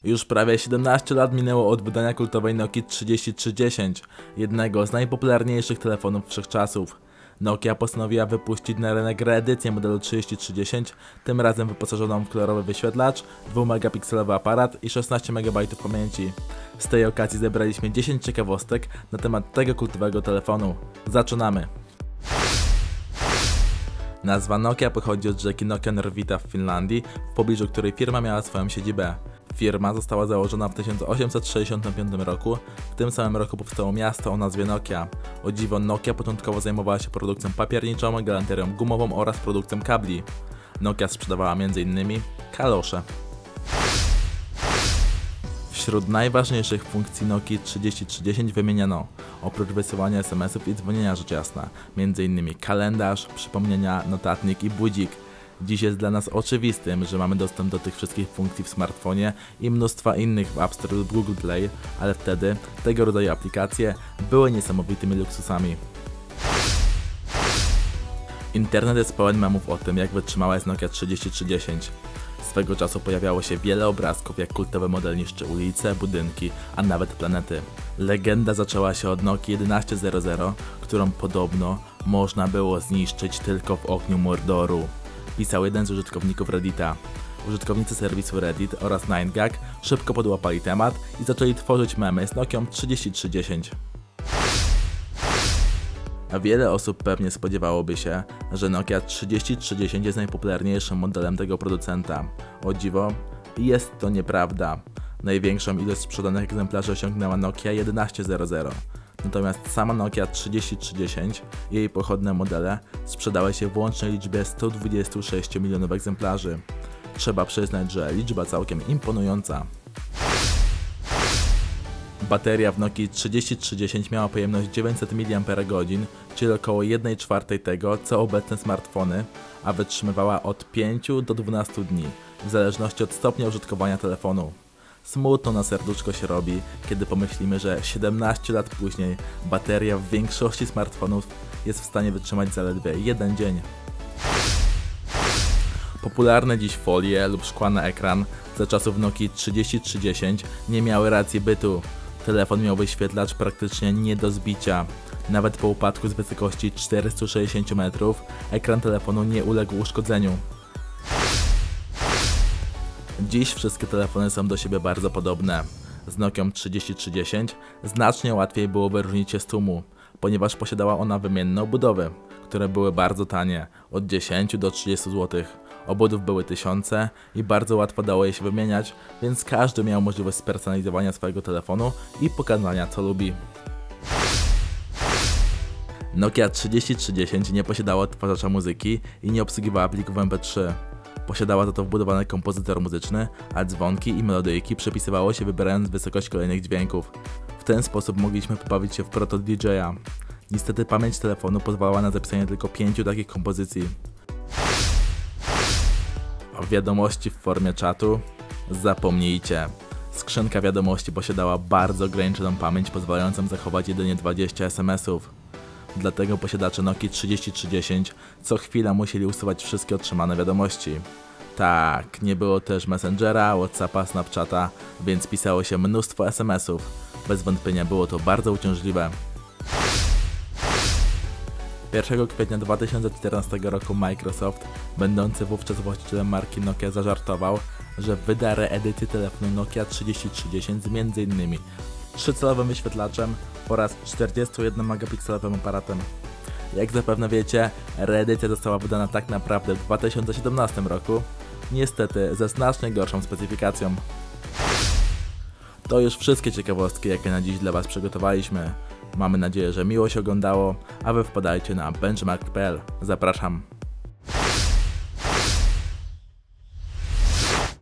Już prawie 17 lat minęło od wydania kultowej Nokii 3310, jednego z najpopularniejszych telefonów wszechczasów. Nokia postanowiła wypuścić na rynek reedycję modelu 3310, tym razem wyposażoną w kolorowy wyświetlacz, 2-megapikselowy aparat i 16 MB pamięci. Z tej okazji zebraliśmy 10 ciekawostek na temat tego kultowego telefonu. Zaczynamy! Nazwa Nokia pochodzi od rzeki Nokianervita w Finlandii, w pobliżu której firma miała swoją siedzibę. Firma została założona w 1865 roku, w tym samym roku powstało miasto o nazwie Nokia. O dziwo, Nokia początkowo zajmowała się produkcją papierniczą, galanterią gumową oraz produkcją kabli. Nokia sprzedawała m.in. kalosze. Wśród najważniejszych funkcji Nokii 3310 wymieniono, oprócz wysyłania SMS-ów i dzwonienia rzecz jasna, m.in. kalendarz, przypomnienia, notatnik i budzik. Dziś jest dla nas oczywistym, że mamy dostęp do tych wszystkich funkcji w smartfonie i mnóstwa innych w App Store lub Google Play, ale wtedy tego rodzaju aplikacje były niesamowitymi luksusami. Internet jest pełen memów o tym, jak wytrzymała jest Nokia 3310. Swego czasu pojawiało się wiele obrazków, jak kultowy model niszczy ulice, budynki, a nawet planety. Legenda zaczęła się od Nokii 1100, którą podobno można było zniszczyć tylko w ogniu Mordoru. Pisał jeden z użytkowników Reddita. Użytkownicy serwisu Reddit oraz 9gag szybko podłapali temat i zaczęli tworzyć memy z Nokią 3310. A wiele osób pewnie spodziewałoby się, że Nokia 3310 jest najpopularniejszym modelem tego producenta. O dziwo, jest to nieprawda. Największą ilość sprzedanych egzemplarzy osiągnęła Nokia 1100. Natomiast sama Nokia 3310 i jej pochodne modele sprzedały się w łącznej liczbie 126 milionów egzemplarzy. Trzeba przyznać, że liczba całkiem imponująca. Bateria w Nokii 3310 miała pojemność 900 mAh, czyli około 1/4 tego, co obecne smartfony, a wytrzymywała od 5 do 12 dni, w zależności od stopnia użytkowania telefonu. Smutno na serduszko się robi, kiedy pomyślimy, że 17 lat później bateria w większości smartfonów jest w stanie wytrzymać zaledwie 1 dzień. Popularne dziś folie lub szkła na ekran za czasów Nokii 3310 nie miały racji bytu. Telefon miał wyświetlacz praktycznie nie do zbicia. Nawet po upadku z wysokości 460 metrów ekran telefonu nie uległ uszkodzeniu. Dziś wszystkie telefony są do siebie bardzo podobne. Z Nokią 3310 znacznie łatwiej było wyróżnić się z tłumu, ponieważ posiadała ona wymienne obudowy, które były bardzo tanie, od 10 do 30 zł. Obudów były tysiące i bardzo łatwo dało je się wymieniać, więc każdy miał możliwość spersonalizowania swojego telefonu i pokazania, co lubi. Nokia 3310 nie posiadała odtwarzacza muzyki i nie obsługiwała plików MP3. Posiadała za to wbudowany kompozytor muzyczny, a dzwonki i melodyjki przepisywało się wybierając wysokość kolejnych dźwięków. W ten sposób mogliśmy pobawić się w proto DJ-a. Niestety pamięć telefonu pozwalała na zapisanie tylko 5 takich kompozycji. O wiadomości w formie czatu? Zapomnijcie. Skrzynka wiadomości posiadała bardzo ograniczoną pamięć, pozwalającą zachować jedynie 20 SMS-ów. Dlatego posiadacze Nokii 3310 co chwila musieli usuwać wszystkie otrzymane wiadomości. Tak, nie było też Messengera, Whatsappa, Snapchata, więc pisało się mnóstwo SMS-ów. Bez wątpienia było to bardzo uciążliwe. 1 kwietnia 2014 roku Microsoft, będący wówczas właścicielem marki Nokia, zażartował, że wyda reedycję telefonu Nokia 3310 z m.in. 3-calowym wyświetlaczem oraz 41-megapikselowym aparatem. Jak zapewne wiecie, reedycja została wydana tak naprawdę w 2017 roku, niestety ze znacznie gorszą specyfikacją. To już wszystkie ciekawostki, jakie na dziś dla Was przygotowaliśmy. Mamy nadzieję, że miło się oglądało, a Wy wpadajcie na benchmark.pl. Zapraszam.